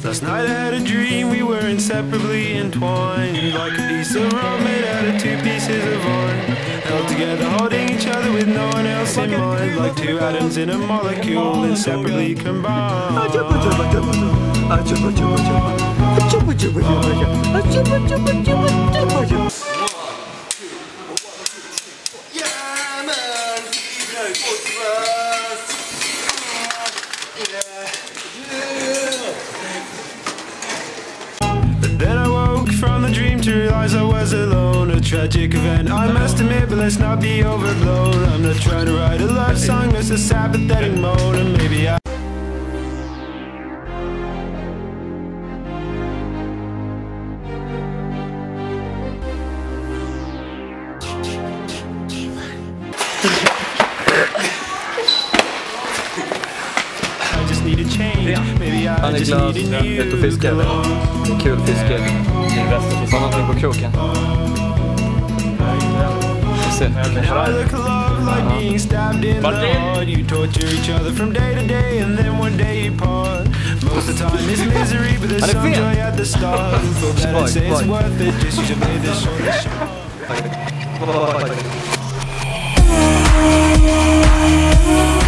Last night I had a dream, we were inseparably entwined, like a piece of rum made out of two pieces of wine, held together holding each other with no one else in mind, like two atoms in a molecule inseparably combined. Then I woke from the dream to realize I was alone. A tragic event, I must admit, but let's not be overblown. I'm not trying to write a love song, just a sad pathetic moan. And maybe I just need a change. Maybe I just need a new ute och fiskar. Det är kul fiske. Får någonting på kroken. I look love like being stabbed in the heart. You torture each other from day to day, and then one day you part. Most of the time it's misery, but there's some joy at the start. For better say it's worth it, just use to play this short.